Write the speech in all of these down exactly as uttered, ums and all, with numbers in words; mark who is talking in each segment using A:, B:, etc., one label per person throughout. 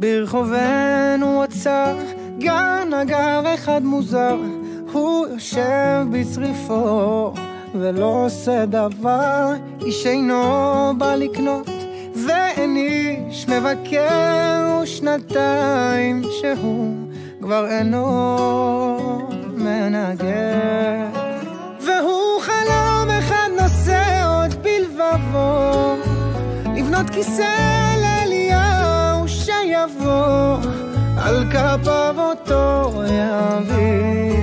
A: ברחובנו עצר גן נגר אחד מוזר, הוא יושב בצריפו ולא עושה דבר. איש אינו בא לקנות ואין איש מבקר, ושנתיים שהוא כבר אינו מנגר. והוא חלום אחד נושא עוד בלבבו, לבנות כיסא לאליהו שיבוא, על כפיו אותו יביא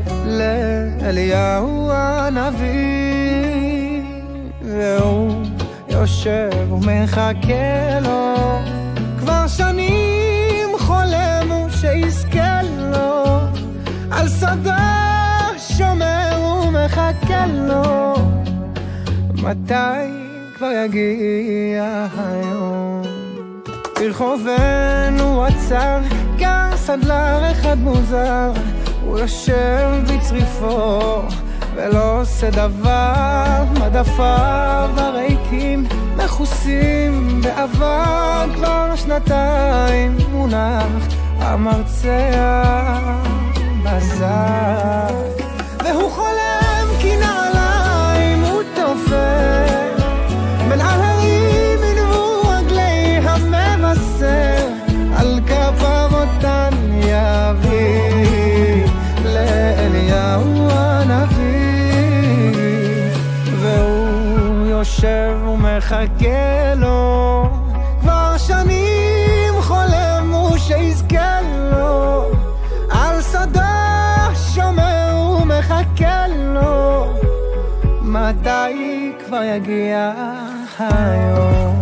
A: לאליהו הנביא. והוא יושב ומחכה לו, כבר שנים חולם הוא שיזכה לו, על סודו שומר ומחכה לו, מתי כבר יגיע היום. ברחובנו עצר גר סנדלר אחד מוזר, הוא יושב בצריפו ולא עושה דבר. מדפיו הריקים מכוסים בעבר, כבר שנתיים מונח המרצע בזק. והוא חולם כי נעליים הוא תופר, בין על הרים ינבו רגלי המבשר, על כפיו אותן יביא לאליהו הנביא. והוא יושב ומחכה לו, כבר שנים חולם הוא שיזכה לו, על סודו שומר ומחכה לו, מתי כבר יגיע היום.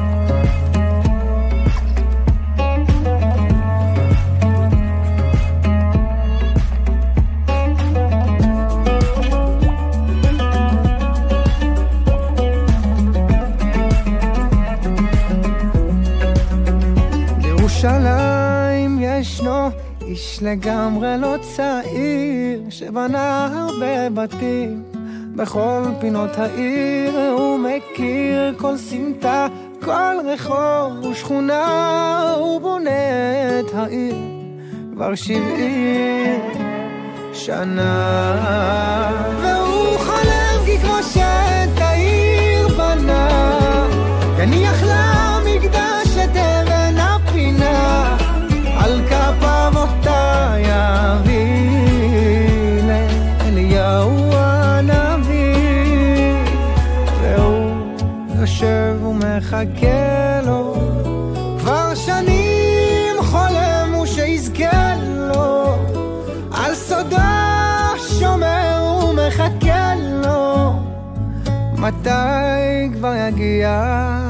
A: בירושלים ישנו איש לגמרי לא צעיר, שבנה הרבה בתים בכל פינות העיר. הוא מכיר כל סמטה, כל רחוב ושכונה, הוא בונה את העיר כבר שבעים שנה. והוא חולם כי כמו שאת העיר בנה, יניח לה מקדש את אבן הפינה, על כפיו אותה יביא לאליהו הנביא. והוא יושב ומחכה לו, כבר שנים חולם הוא שיזכה לו, על סודו שומר ומחכה לו, מתי כבר יגיע